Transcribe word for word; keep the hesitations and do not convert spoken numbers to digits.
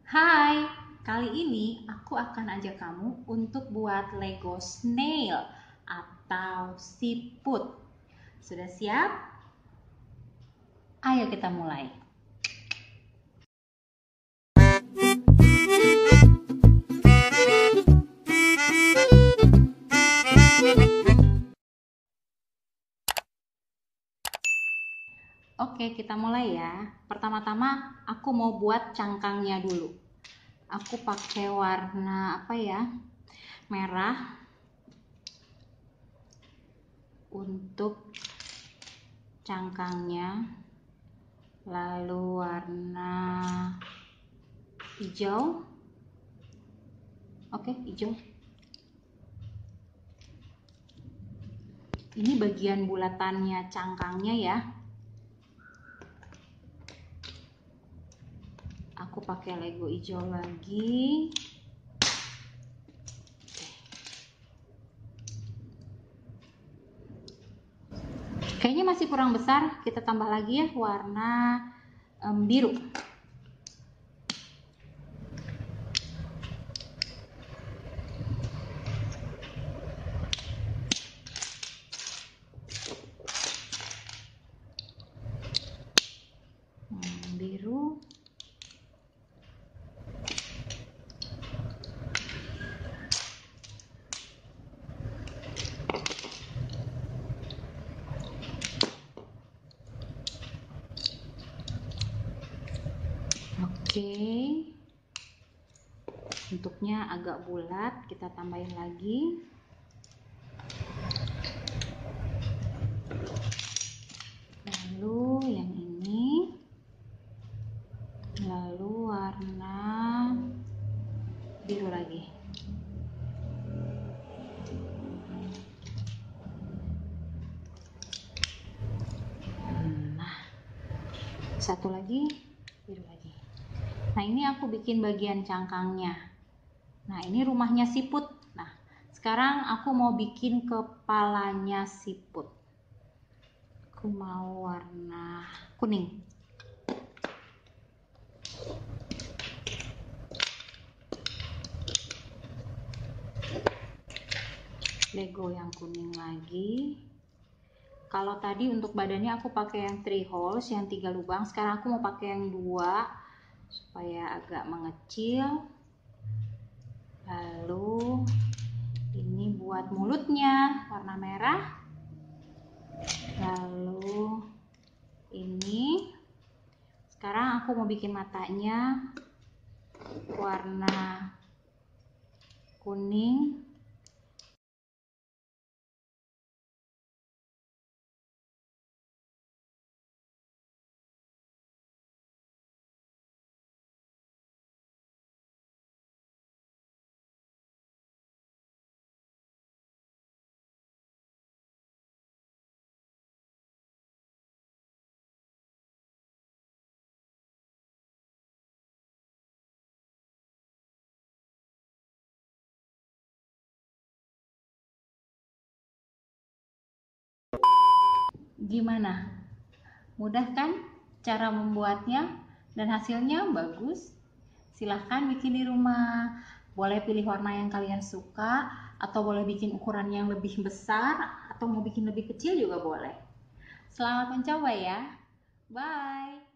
Hai, kali ini aku akan ajak kamu untuk buat Lego snail atau siput. Sudah siap? Ayo kita mulai. Oke, kita mulai ya. Pertama-tama aku mau buat cangkangnya dulu. Aku pakai warna apa ya? Merah untuk cangkangnya. Lalu warna hijau. Oke, hijau. Ini bagian bulatannya cangkangnya ya. Aku pakai Lego hijau lagi. Kayaknya masih kurang besar, kita tambah lagi ya warna um, biru. Hmm, biru. Oke, bentuknya agak bulat, kita tambahin lagi. Lalu yang ini, lalu warna biru lagi. Nah, satu lagi, biru lagi. Nah, ini aku bikin bagian cangkangnya. Nah, ini rumahnya siput. Nah, sekarang aku mau bikin kepalanya siput. Aku mau warna kuning. Lego yang kuning lagi. Kalau tadi untuk badannya aku pakai yang three holes, yang tiga lubang. Sekarang aku mau pakai yang dua supaya agak mengecil. Lalu ini buat mulutnya warna merah. Lalu ini. Sekarang aku mau bikin matanya warna kuning. Gimana? Mudah kan cara membuatnya dan hasilnya bagus? Silahkan bikin di rumah. Boleh pilih warna yang kalian suka atau boleh bikin ukuran yang lebih besar atau mau bikin lebih kecil juga boleh. Selamat mencoba ya. Bye.